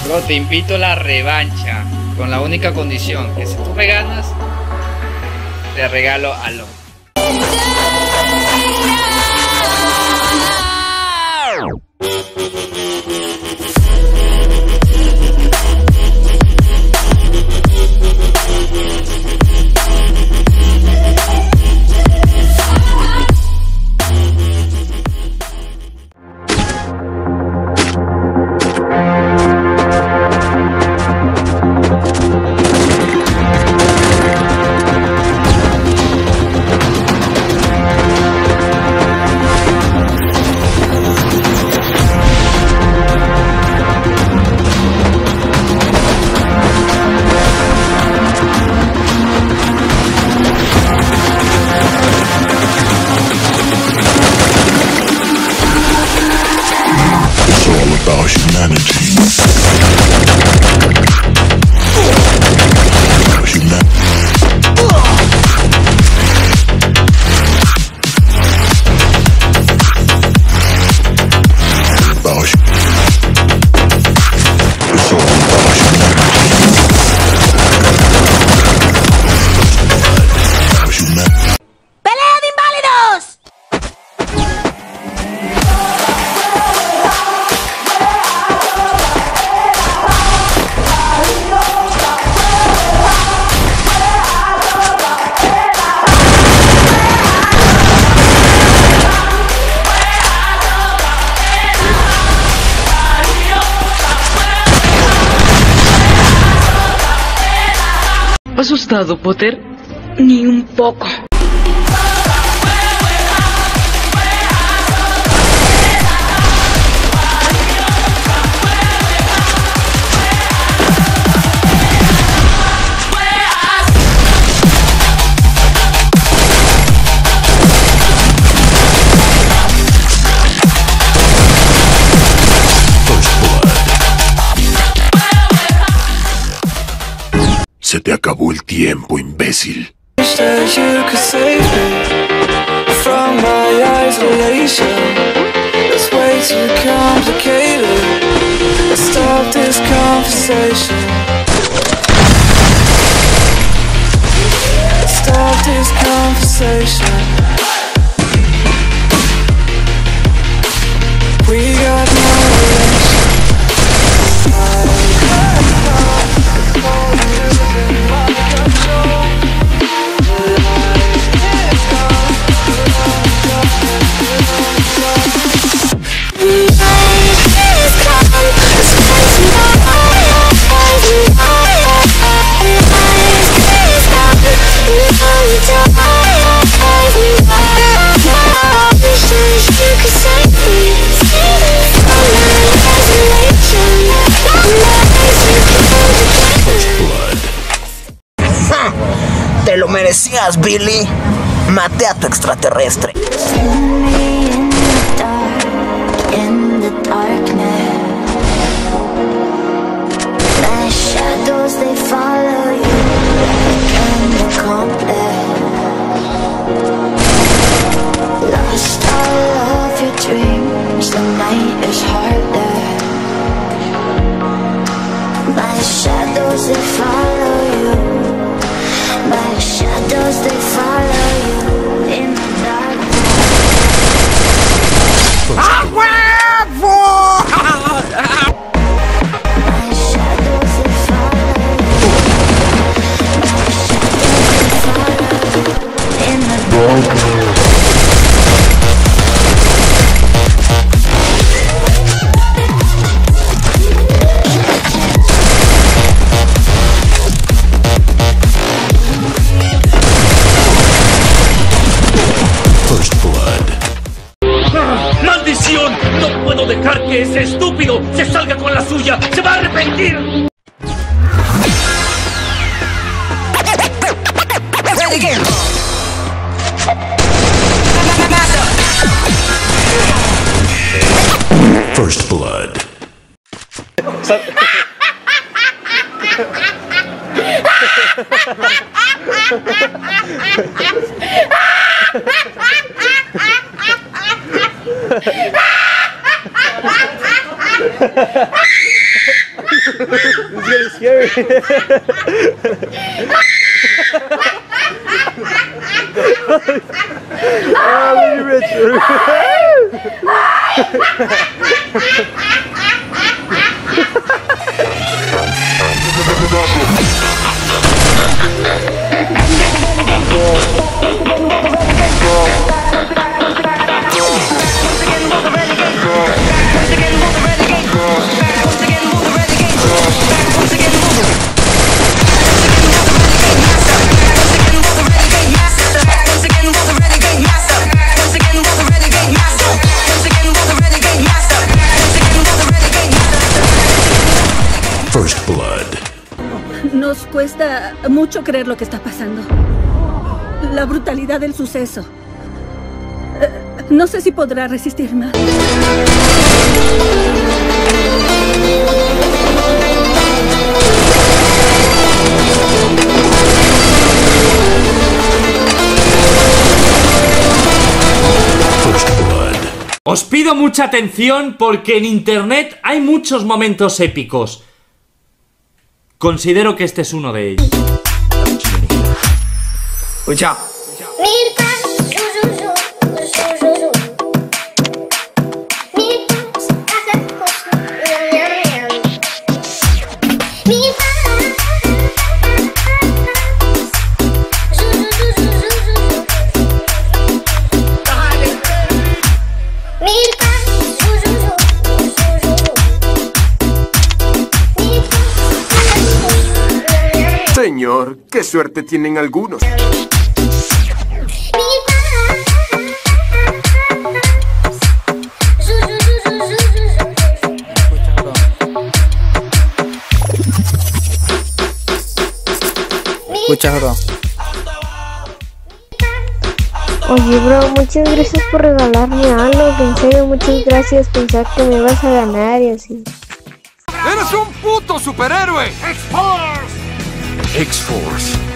Bro, te invito a la revancha con la única condición que si tú me ganas, te regalo a Lo. ¿Asustado, Potter? Ni un poco. Se te acabó el tiempo, imbécil. Te lo merecías, Billy. Maté a tu extraterrestre. ¡Maldición! ¡No puedo dejar que ese estúpido se salga con la suya! ¡Se va a arrepentir! First Blood. getting scary. Oh, look at Richard. First blood. Nos cuesta mucho creer lo que está pasando. La brutalidad del suceso. No sé si podrá resistir más. First blood. Os pido mucha atención porque en internet hay muchos momentos épicos. Considero que este es uno de ellos. Escucha. Señor, qué suerte tienen algunos. Escucha, bro. Oye, bro, muchas gracias por regalarme algo. En serio, muchas gracias. Pensar que me vas a ganar y así. ¡Eres un puto superhéroe! ¡X-Force! X-Force.